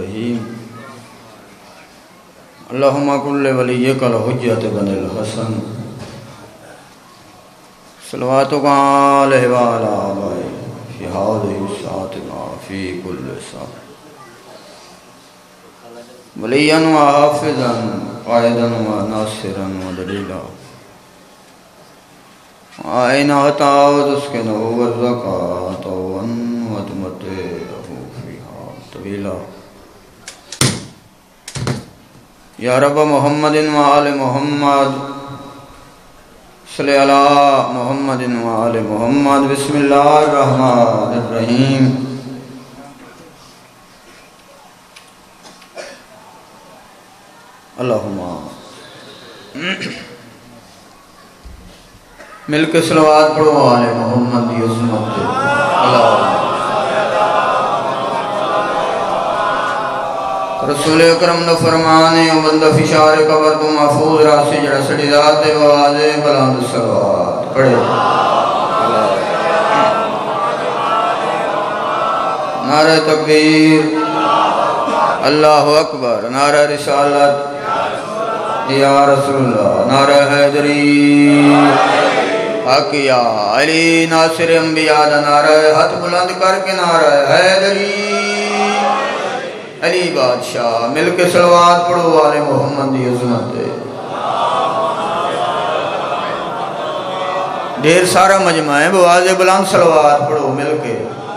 الرحیم اللہم کل ولیک الحجت بن الحسن صلواتک علیہ وعلی آبائہ فی هذه الساعة فی کل ساعة ولیاً و حافظاً قائداً و ناصراً و دلیلاً وآئین عطاوت اسکنہ والزکاة وتمتعہ فیہا طویلا یا رب محمد و آل محمد صلی علی محمد و آل محمد بسم اللہ الرحمن الرحیم اللہم مل کے صلوات پڑھو آل محمد کی عظمت رسول اکرم نے فرمانے و بندہ فشار قبر کو محفوظ راسی جڑا سڑی ذات بوازے بلند صلوات پڑھے نعرہ تکبیر اللہ اکبر نعرہ رسالت یا رسول اللہ نعرہ حیدری حق یا علی ناصر انبیاء نعرہ ہاتھ بلند کر کے نعرہ حیدری علی بادشاہ مل کے صلوات پڑھو آل محمد دی عظمت ڈھیر سارا مجمع ہے بواز بلند صلوات پڑھو مل کے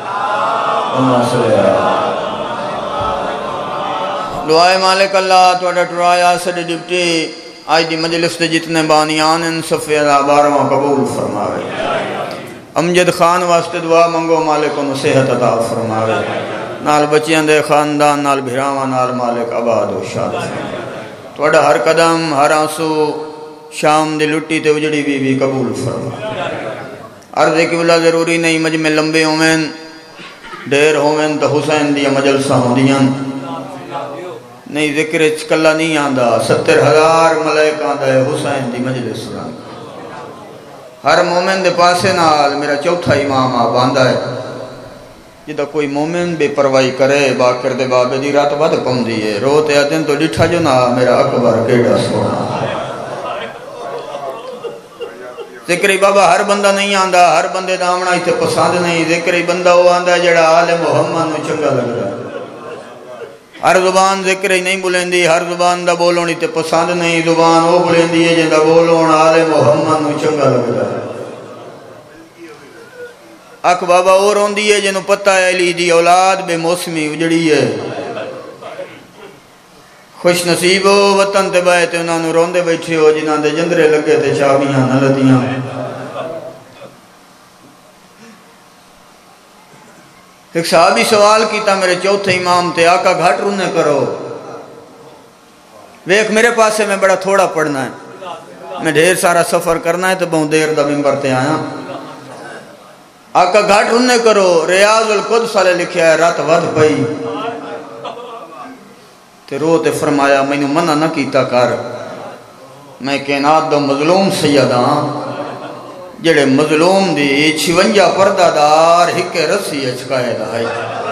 دعائے مالک اللہ توڑا ٹرایا سڑی ڈپٹی آج دی مجلس دے جتنے بانیان ان صفحہ بارہواں قبول فرماوے امجد خان واسطے دعا منگو مالک انہوں صحت عطا فرماوے نال بچیاں دے خاندان نال بھراواں نال مالک آباد و شاد توڑا ہر قدم ہر آنسو شام دی لٹی تے اجڑی بی بی قبول فرماوے عرض کی بلا ضروری نہیں مجمع لمبے ہومین ڈھیر ہومین تو حسین دیا مجلسہ ہوں دیاں نہیں ذکر کلا نہیں آندہ 70,000 ملائک آندہ ہے حسین دی مجلس ہر مومن دے پاسے نال میرا چوتھا امام آپ آندہ ہے جدہ کوئی مومن بے پروائی کرے باکر دے بابے دی رات بد پم دیئے روتے آتے تو ڈٹھا جو نا میرا اکبر کیڑا سونا ذکری بابا ہر بندہ نہیں آندہ ہر بندے دامنا ہی تے پسند نہیں ذکری بندہ وہ آندہ جڑا آل محمد میں چنگا لگ رہا ہے ہر زبان ذکر ہی نہیں بولیں ہر زبان دا بولونی تے پسند نہیں زبان وہ بولیں دی جن دا بولون آل محمد نو چنگا لگ رہا ہے اک بابا اور ہوں دیئے جنہوں پتہ ہے علی دی اولاد بے موسمی اجڑی ہے خوش نصیب ہو وطن تے بائے تے انہوں نے روندے بیٹھے ہو جنہاں دے جندرے لگے تے چابیاں نہ لدیاں ایک صحابی سوال کیتا میرے چوتھے امام تے آقا گھٹ رونے کرو ویک میرے پاسے میں بڑا تھوڑا پڑھنا ہے میں ڈھیر سارا سفر کرنا ہے تو بہت دیر دا ممبر تے آیا آقا گھٹ رونے کرو ریاض القدس والے لکھیا ہے رات ود پئی تے رو تے فرمایا میں نے منع نہ کیتا کر میں کائنات دا مظلوم سیداں جڑے مظلوم دی 56 پردہ دار ہکے رسی اچکائے دائی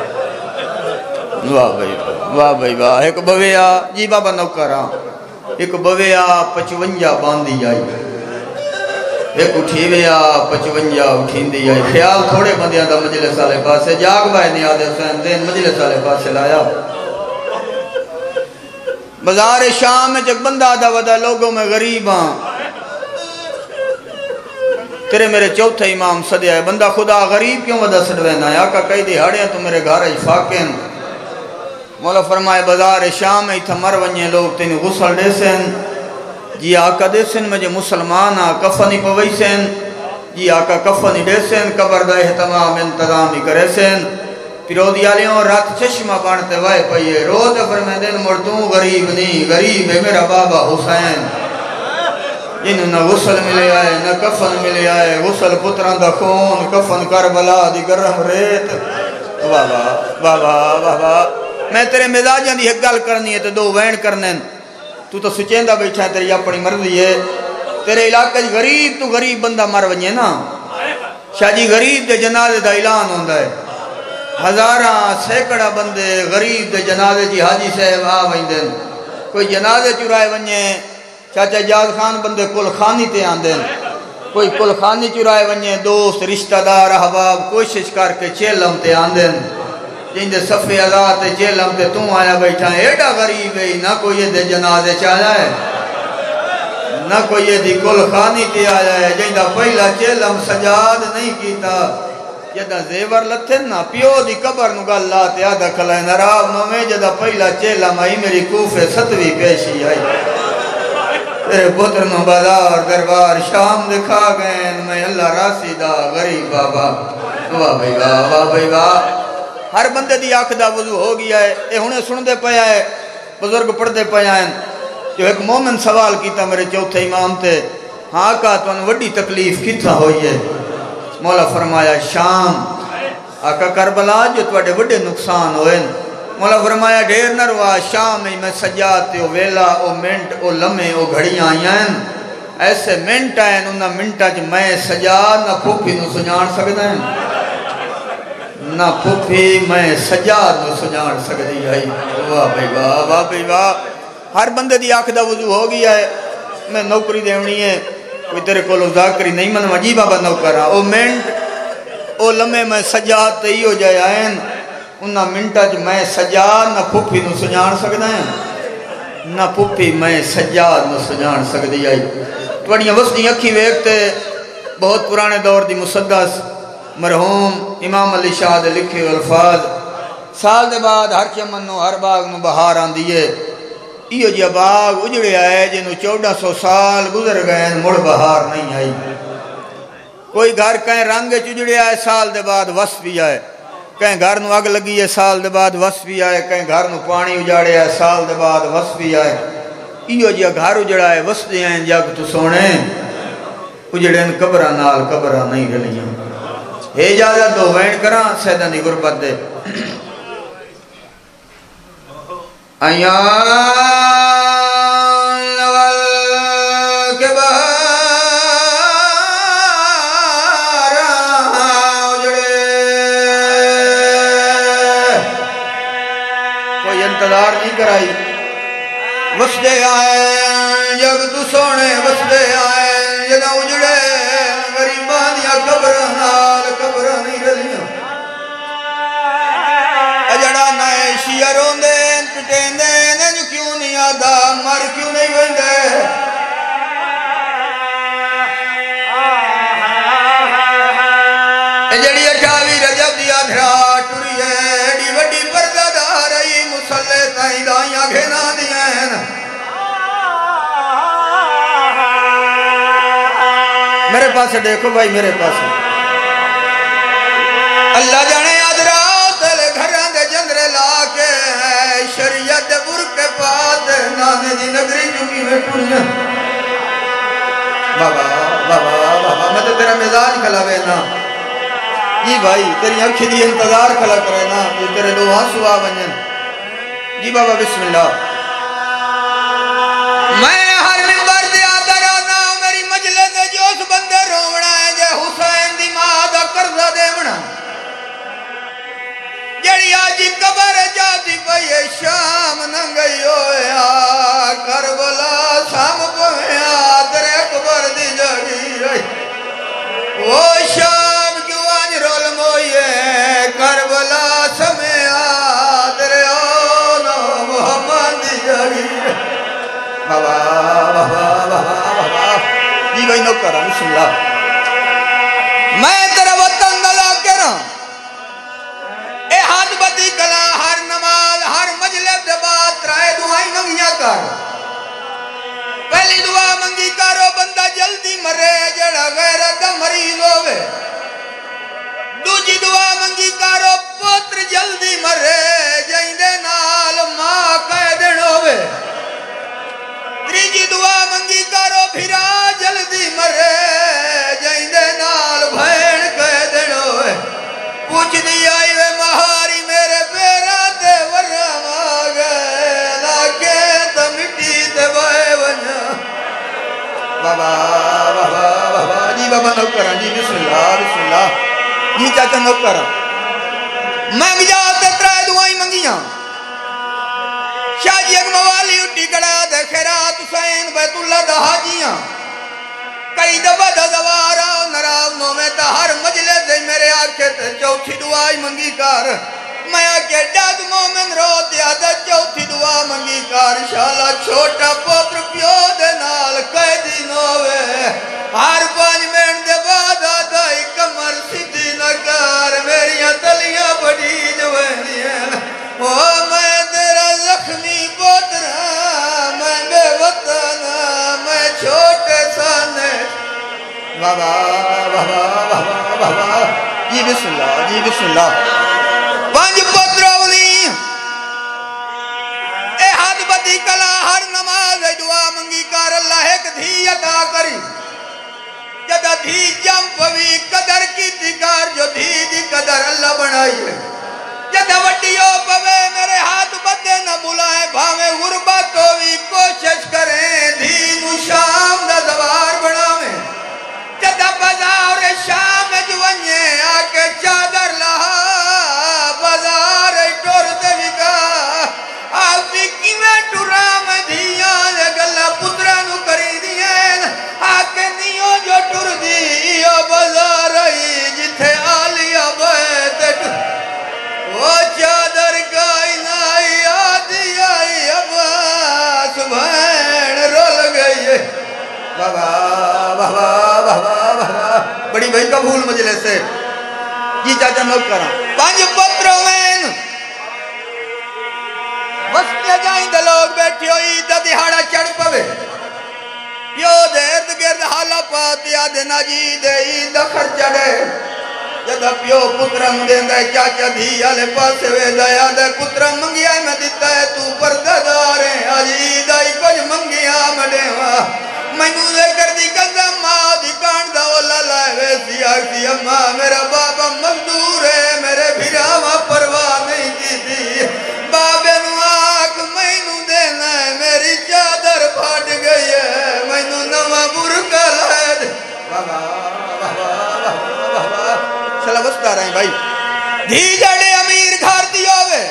واہ بھائی واہ ایک بویا جی بابا نوکران ایک بویا 55 باندھی آئی ایک اٹھی ویا 55 اٹھین دی آئی خیال تھوڑے بندیاں دا مجلس والے پاسے جاگ بھائی نیاد حسین دین مجلس والے پاسے لایا بازار شام میں جگ بندہ دا ودا لوگوں میں غریب ہاں تیرے میرے چوتھے امام صدیہ ہے بندہ خدا غریب کیوں ودا سڑوینا ہے آقا کئی دیہاڑیاں تو میرے گھر فاقین مولا فرمائے بازار شام میں تھا مر ونجے لوگ تینی غسل دے سین جی آقا دے سین مجھے مسلمان کفنی پوئی سین جی آقا کفنی دے سین قبر دا احتمام انتظامی کرے سین پیرو دیالیوں رات چشمہ بانتے وائے پئیے روز فرمائے دن مردوں غریب نہیں غریب ہے میرا بابا حسین انہوں نہ غسل ملے آئے نہ کفن ملے آئے غسل پتران دا خون کفن کربلا دی گرم ریت واہ میں تیرے مزاجاں دی ایک گل کرنی ہے تو دو وین کرنے تو سچیندہ بیٹھا ہے تیری اپنی مرضی ہے تیرے علاقہ غریب تو غریب بندہ مر ونجے نا شاہ جی غریب دے جنازے دا اعلان ہوندہ ہے ہزاراں سینکڑا بندے غریب دے جنازے جی حاجی صاحب آ ویندن کوئی جنازے چرائے ونجے چاچا جاز خان بندے کل خانی تے آندن کوئی کل خانی چرائے ونجے دوست رشتہ دار احباب کوشش کر کے چیلم تے آندن جن دے صفحے آزاد تے چیلم تے توں آیا بیٹھا ہے ایڈا غریب ہے نہ کوئی یہ دے جنازے چاہیا ہے نہ کوئی یہ دی کل خانی تے آیا ہے جن دا پہلا چیلم سجاد نہیں کیتا جدہ زیور لتھن نا پیو دی قبر نو گل لاتے آدھا کھلائے نراب نو میں جدہ پہلا چیلم آئی میری کوفے 7ویں پیشی آئی تیرے پتر نو بازار دربار شام دکھا گئے میں اللہ راسی دا غریب بابا واہ بھائی واہ بھائی واہ ہر بندے دی آنکھ دا وضو ہو گیا ہے اے ہونے سن دے پیا ہے بزرگ پڑھ دے پیا ہیں جو ایک مومن سوال کیتا میرے چوتھے امام تے ہاں کا تو ان وڈی تکلیف کتنا ہوئی ہے مولا فرمایا شام آقا کربلا جو توڑے وڈے نقصان ہوئے مولا فرمایا ڈھیر نہ روا شام میں سجاتے او ویلا او منٹ او لمحے او گھڑیاں آئیں ایسے منٹ آئیں انہا منٹا جو میں سجاد نہ پھوپی نو سجان سکتا ہے نہ پھوپی میں سجاد نو سجان سکتی ہے واہ بھائی واہ بھائی واہ ہر بندے دی آنکھ دا وضو ہو گیا ہے میں نوکری دیونی ہے کوئی تیرے کو لو ذاکری نہیں من وجی بابا نوکر او منٹ او لمحے میں سجاد تے ہی ہو جائے آئیں انہا منٹا جو میں سجاد نہ پھوپی نو سجان سکتا ہے نہ پھوپی میں سجاد نو سجان سکتی ہے توڑیاں وسطی اکھی ویکتے بہت پرانے دور دی مسدس مرحوم امام علی شاہ دے لکھے الفاظ سال دے بعد ہر چمن نو ہر باغ نو بہار آن دیئے ایو جی باغ اجڑے آئے جنو 1400 سال گزر گئے مڑ بہار نہیں آئی کوئی گھر کہیں رنگ چجڑے آئے سال دے بعد وس بھی آئے کہیں گھر نو اگ لگی ہے سال دے بعد وس بھی آئے کہیں گھر نو پانی اجاڑے آئے سال دے بعد وس بھی آئے ایو جی گھر اجڑا ہے وس دے ہیں جگ تو سونے اجڑے ان قبرہ نال قبرہ نہیں رلیاں ہے اجازت دو وین کران سیدہ دی غربت دے ایان نوال کے بہار اجڑے کوئی انتظار نہیں کرائی وسدے آئے جگ تو سونے وسدے آئے جگہ اجڑے غریبان یا قبر نال قبر نہیں رلیاں اجڑا نائے شیعروں دے پٹین دے نجو کیوں نہیں آدھا مر کیوں نہیں ویندے اجڑی 28 رجب دیا دھرا ٹوری ہے ایڈی وڈی پردہ دار رہی مسلح تائیں دائیاں گھینا دیا ہیں میرے پاس دیکھو بھائی میرے پاس اللہ جانے آدھرات گھران دے جندرے لاکے شریعت برکے پات نانے دی نگری چکی میں ٹوڑیاں بابا بابا بابا میں تو تیرا مزاج کھلا بینا جی بھائی تیری اکھی دی انتظار کھلا کرے نا جو تیرے دو آنسو آ بنجن جی بابا بسم اللہ میں ہر ممبر دے آدھر آنا میری مجلے دے جو اس بندے رومنا ہے جے حسین دی ماں دا قرضہ دیمنا جڑی آجی قبر جاتی پئی شام ننگئی ہویا کربلا سام پویا ترے قبر دی جڑی رہی وہ شام کیوں آج رول موئیے کربلا سمیا ترے اونا محمد دی جڑی بابا بابا بابا بابا جی بھائی نوکرہ بسم اللہ میں تیرے وطن دلا کے رہا اے ہاتھ بدی کلا ہر نماز ہر مجلس دے بعد ترائے دعائیں منگیاں کر پہلی دعا منگی کرو بندہ جلدی مرے جڑا غیرت دا مریض ہوئے دوجی دعا منگی کرو پتر جلدی مرے جائندے نال ماں قیدن ہوئے تریجی دعا منگی کرو پھرا جلدی مرے جائندے نال بھین قیدن ہوئے پوچھ دی آئی وے مہاری میرے پیرا تے ورم آگئے لاکے تا مٹی تے بائے ونیا بابا بابا بابا جی بابا نوکران جی بسم اللہ جی چاچا نوکران منگ جاؤ تے ترائے دعائیں منگیاں شاہ جی ایک موالی اٹھی کڑا دے خیرات حسین بیت اللہ دا حاجیاں کئی دفعہ دا دوارا نراز نو میں تا ہر مجلے دے میرے آنکھے تے چوتھی دعائی منگی کار میں آکے ڈاد مومن رو دیا دے چوتھی دعا منگی کار انشاءاللہ چھوٹا پوتر پیو دے نال قیدی نوے ہر 5 منٹ دے بعد آدھائی کمر سیدھی نکار میریاں تلیاں بڑی جویں دیاں او میں تیرا زخمی پوتر میں بے وطن میں چھوٹے سانے بابا بابا بابا بابا جی بسم اللہ جی بسم اللہ 5 پتر اولی اے حد بدی کلا ہر نماز دعا منگی کار اللہ ایک دھی عطا کری جدہ دھی جم پوی قدر کی تکار جو دھی دی قدر اللہ بنائی ہے جدہ وڈیو پوے میرے ہاتھ بدے نہ بلائیں بھاویں غربت ہوئی کوشش کریں دھی نو شام دا دوار بناویں جدہ بازار شام جوانیے آکے چادر لہا بازار ٹور دے وکا آفی کیویں ٹورام دھیاں لے گلہ پترہ نو کری دیں آکے نیوں جو ٹور دی بازار ہی جتھے آلیا بیتے وہ چادر گائی نائی آدھی آئی عباس بھین رول گئی بابا بابا بابا بابا بڑی بھائی قبول مجلے سے جی چاچا نوٹ کرا 5 پتروں میں وستے جائیں دے لوگ بیٹھی ہوئی دا دہاڑا چڑھ پوے پیو دے ارد گرد حالا پاتی آدھے ناجی دے دا خرچہ دے جدہ پیو پترم دیں دے چاچا دھی آلے پاسے وے دیا دے پترم منگیا میں دیتا ہے تو پردہ داریں آجی دائی کچھ منگیا میں دے میں نوزے کر دی قدم ماں دی کانڈ دا اولا لائے ویسی آگتی اممہ میرا بابا مزدور ہے میرے بھیراما پرواہ نہیں کی تھی بابے نو آگ میں نو دینا ہے میری چادر پھاٹ گئی ہے میں نو نوہ برکا لائے دے بابا بابا بابا بابا چلا بستا رہے ہیں بھائی دھی جڑے امیر گھر دی ہوئے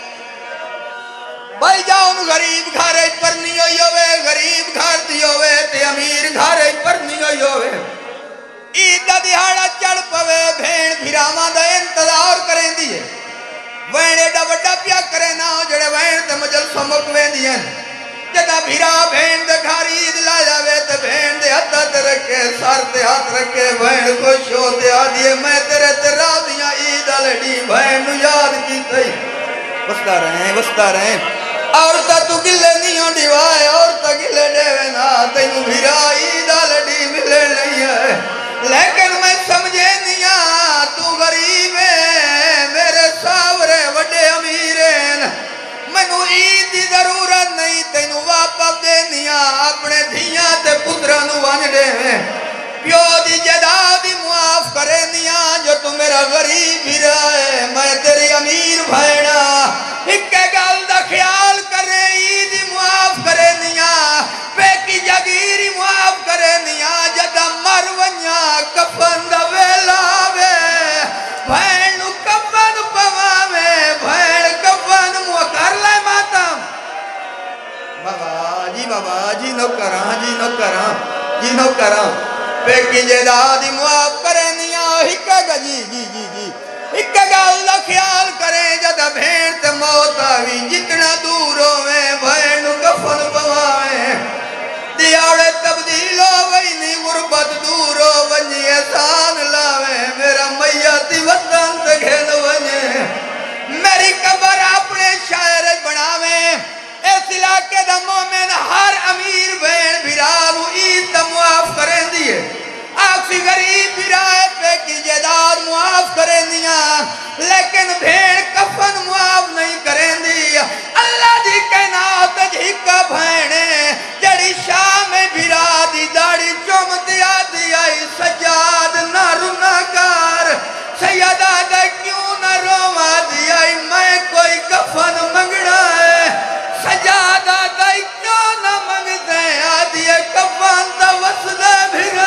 بھائی جاؤن غریب گھارے پر نہیں ہوئی ہوئے غریب گھر دی ہوئے تے امیر گھارے پر نہیں ہوئی ہوئے عیدہ دہاڑا چڑھ پوے بھین بھیراما دا انتظار کریں دیئے وینے دا وڈا پیا کرے نا جڑے وین تے مجل سمک وین دیئے جدہ بھیرا بھین دے گھار عید لا جاوے تے بھین دے ہاتھ رکھے سار تے ہاتھ رکھے بھین خوش ہوتے آدھیے میں تیرے تے راضیاں عید لڑی بھین نو یاد کی تئی بستا رہے ہیں عورتہ تو گلے نہیں ہوں ڈیوائے عورتہ گلے ڈیوے نا تینو بھیرا عیدہ لڑی ملے نہیں ہے لیکن میں سمجھے نہیں تو غریب ہے میرے ساورے وڈے امیرین منو عید دی ضرورت نہیں تینو واپس دے نہیں اپنے دھیاں تے پترانو وان دے پیو دی جدادی معاف کرے نہیں جو تو میرا غریب بھیرا ہے میں تیری امیر بھائینا ایک گل دا خیال کرے عیدی معاف کرے نہیں پیکی جگیری معاف کرے نہیں جدہ مرونیاں کفن دا ویلا وے بھائن نو کفن پواوے بھائن کفن کر لے ماتم بابا جی نو کراں پیکی جدادی معاف کرے نہیں ہکا گا جی ایک گل دا خیال کریں جدہ بھین تے موت آوی جتنا دور ہوئے بھین کفن پواویں دیاڑے تبدیل ہوئی نہیں غربت دور ہو ونجی احسان لاویں میرا میاتی وطن تے گھن ونجے میری قبر اپنے شاعر بناویں اس علاقے دا مومن ہر امیر بھین بھیرانو عید تا معاف کریں دیئے آخری غریب بھیرائے پہ کی جداد معاف کریں دیا لیکن بھیڑ کفن معاف نہیں کریں دیا اللہ دی کائنات جھکا بھیڑے جڑی شام بھیرا دی داڑی چومتی آدھی آئی سجاد نہ رونا کار سیدہ دے کیوں نہ روما دی آئی میں کوئی کفن منگنا ہے سجادہ دے کیوں نہ منگتے آدھی کفن تا وسدے بھیرا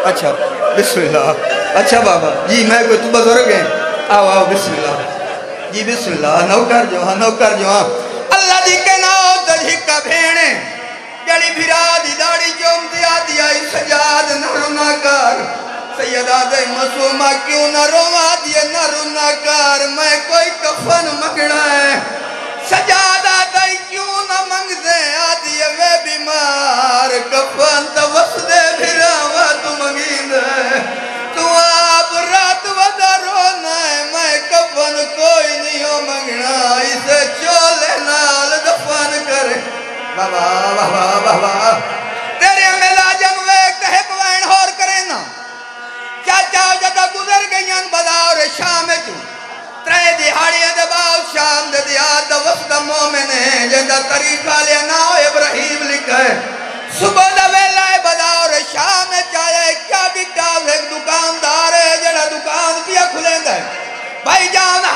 اچھا بسم اللہ. اچھا بابا جی میں کوئی تو بزرگ ہیں. آؤ آؤ بسم اللہ جی بسم اللہ. نوکر جو ہاں نوکر جو ہاں. اللہ دی کے ناؤ دجھکا بھینے جڑی بھرا دی داڑی چوم دیا دیا سجاد نہ رونا کر. سیدہ دے مسومہ کیوں نہ روا دیا نہ رونا کر. میں کوئی کفن مگڑا ہے سجادہ دے کیوں نہ منگ دے آدھی وے بیمار. کفن تا وس دے بھرا وا تو منگین دے تو آپ رات ودا رونا ہے. میں کفن کوئی نہیں ہو منگنا اسے چولے نال دفن کرے. بابا بابا بابا تیرے ملا جنوے کہب وین ہور کرے نا. چاچا جدہ گزر گئیاں بداور شام چو ترے دیہاڑی دباؤ شام دے دیار دا وسط مومن ہے جندہ طریقہ لیا ناو ابراہیم لکھا ہے. صبح دا ویلہ بداور شام چاہے کیا بکا ایک دکاندار ہے جڑا دکان پیا کھلیں دا ہے. بھائی جان